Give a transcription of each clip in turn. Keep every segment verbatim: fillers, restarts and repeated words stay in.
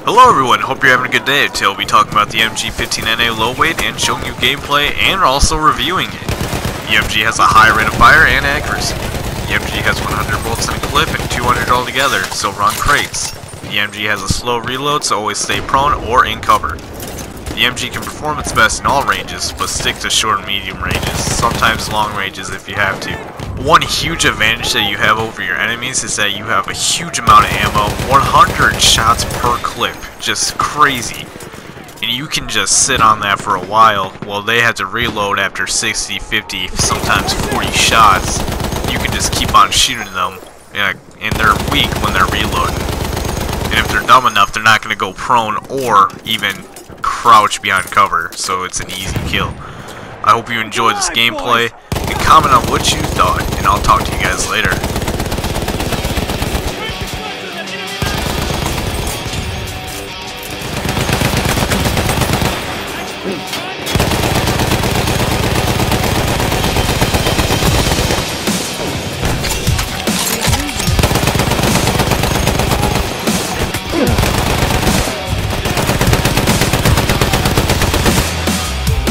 Hello everyone, hope you're having a good day. Today we'll be talking about the M G fifteen N A Low weight and showing you gameplay and also reviewing it. The M G has a high rate of fire and accuracy. The M G has one hundred bullets in a clip and two hundred altogether, so run crates. The M G has a slow reload, so always stay prone or in cover. The M G can perform its best in all ranges, but stick to short and medium ranges, sometimes long ranges if you have to. One huge advantage that you have over your enemies is that you have a huge amount of ammo, one hundred shots per clip, just crazy. And you can just sit on that for a while, while they have to reload after sixty, fifty, sometimes forty shots. You can just keep on shooting them, and they're weak when they're reloading. And if they're dumb enough, they're not going to go prone or even crouch behind cover, so it's an easy kill. I hope you enjoyed this gameplay, and comment on what you thought, and I'll talk to you guys later.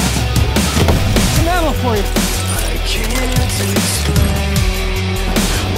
I can't explain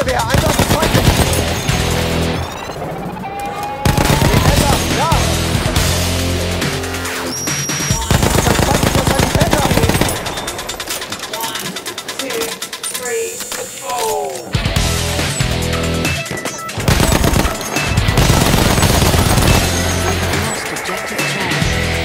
Feuerwehr, Einsatz des Feindes! Behälter, da! Sein feindlicher Sanitäter! One, two, three, four! Lost objective Charlie.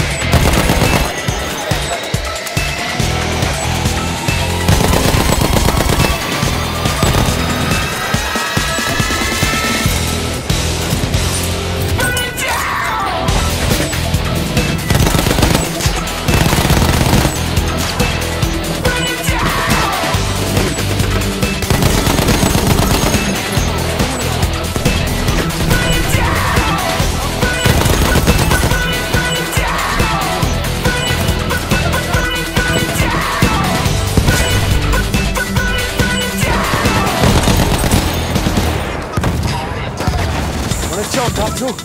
Munition dazu!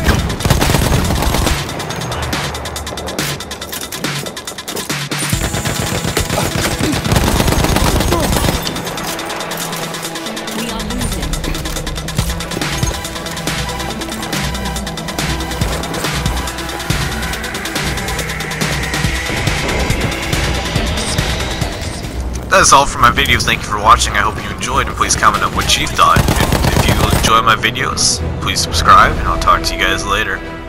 We are losing. That is all for my videos. Thank you for watching. I hope you enjoyed, and please comment on what you thought. And if you enjoy my videos, please subscribe, and I'll talk to you guys later.